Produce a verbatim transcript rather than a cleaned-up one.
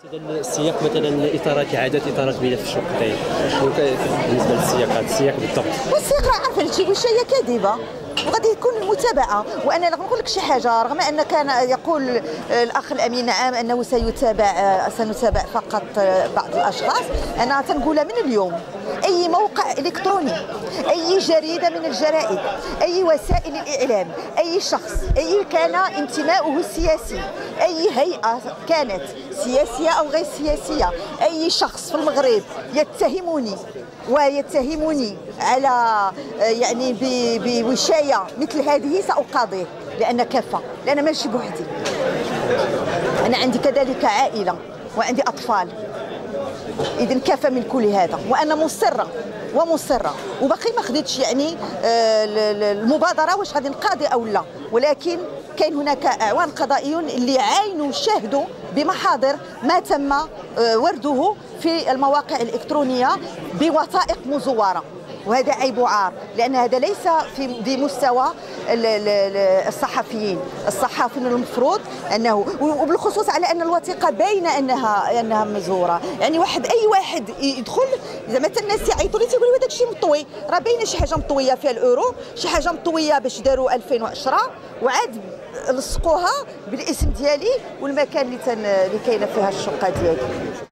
السياق مثلا اطارات اعاده اطارات بيئه في الشقتين شنو بالنسبه للسياقات السياق بالضبط؟ والسياق راه عارفه هادشي واش هي كاذبه وغادي يكون المتابعه. وانا نقول لك شي حاجه، رغم ان كان يقول الاخ الامين نعم انه سيتابع سنتابع فقط بعض الاشخاص، انا تنقولها من اليوم. اي موقع الكتروني، اي جريده من الجرائد، اي وسائل الاعلام، اي شخص اي كان انتماؤه السياسي، اي هيئه كانت سياسيه او غير سياسيه، اي شخص في المغرب يتهمني ويتهمني على يعني بوشايه مثل هذه سأقاضيه، لأن كفى، لأن ماشي بوحدي. أنا عندي كذلك عائلة وعندي أطفال، إذن كفى من كل هذا. وأنا مصرة ومصرة وباقي ما خديتش يعني المبادرة واش غادي نقاضي أو لا، ولكن كاين هناك اعوان قضائيون اللي عاينوا شاهدوا بمحاضر ما تم ورده في المواقع الإلكترونية بوثائق مزورة، وهذا عيب وعار، لأن هذا ليس في بمستوى الصحفيين. الصحفيين المفروض أنه، وبالخصوص على أن الوثيقة باينة أنها أنها مزورة، يعني واحد أي واحد يدخل زعما حتى الناس يعيطوا لي تيقولوا هذاك الشيء مطوي، راه باينة شي حاجة مطوية فيها الأورو، شي حاجة مطوية باش داروا ألفين وعشرة وعاد لصقوها بالاسم ديالي والمكان اللي اللي كاينه فيها الشقة ديالي.